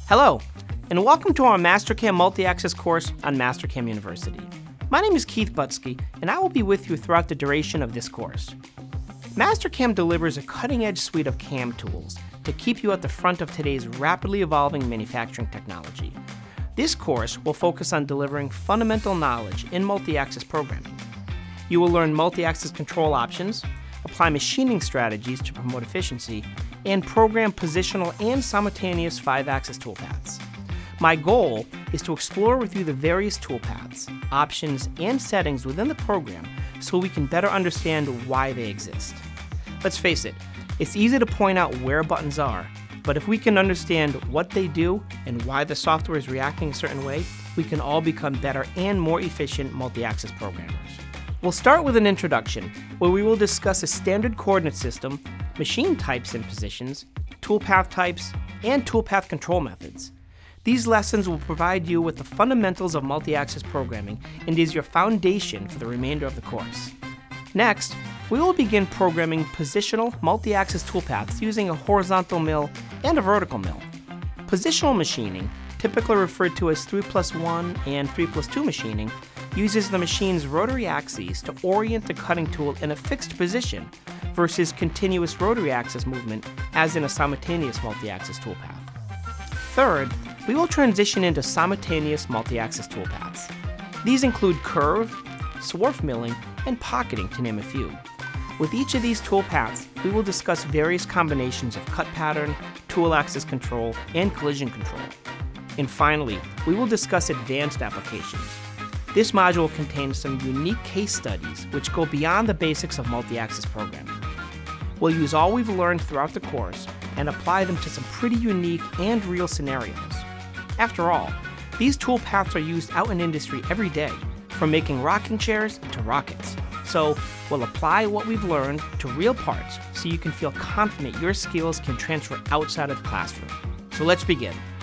Hello, and welcome to our Mastercam Multiaxis course on Mastercam University. My name is Keith Butsky, and I will be with you throughout the duration of this course. Mastercam delivers a cutting-edge suite of CAM tools to keep you at the front of today's rapidly evolving manufacturing technology. This course will focus on delivering fundamental knowledge in multi-axis programming. You will learn multi-axis control options, apply machining strategies to promote efficiency, and program positional and simultaneous 5-axis toolpaths. My goal is to explore with you the various toolpaths, options, and settings within the program so we can better understand why they exist. Let's face it, it's easy to point out where buttons are, but if we can understand what they do and why the software is reacting a certain way, we can all become better and more efficient multi-axis programmers. We'll start with an introduction, where we will discuss a standard coordinate system, machine types and positions, toolpath types, and toolpath control methods. These lessons will provide you with the fundamentals of multi-axis programming and is your foundation for the remainder of the course. Next, we will begin programming positional multi-axis toolpaths using a horizontal mill and a vertical mill. Positional machining, typically referred to as 3+1 and 3+2 machining, uses the machine's rotary axes to orient the cutting tool in a fixed position versus continuous rotary axis movement as in a simultaneous multi-axis toolpath. Third, we will transition into simultaneous multi-axis toolpaths. These include curve, swarf milling, and pocketing, to name a few. With each of these toolpaths, we will discuss various combinations of cut pattern, tool axis control, and collision control. And finally, we will discuss advanced applications. This module contains some unique case studies which go beyond the basics of multi-axis programming. We'll use all we've learned throughout the course and apply them to some pretty unique and real scenarios. After all, these toolpaths are used out in industry every day, from making rocking chairs to rockets. So we'll apply what we've learned to real parts so you can feel confident your skills can transfer outside of the classroom. So let's begin.